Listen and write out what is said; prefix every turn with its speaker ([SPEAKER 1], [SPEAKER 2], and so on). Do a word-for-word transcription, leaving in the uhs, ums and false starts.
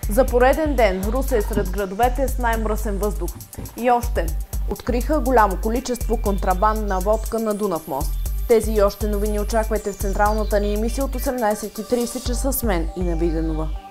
[SPEAKER 1] За пореден ден Русе е сред градовете с най-мръсен въздух. И още. Откриха голямо количество контрабандна водка на Дунав мост. Тези и още новини очаквайте в централната ни емисия от осемнайсет и трийсет часа с мен, Ина Виденова.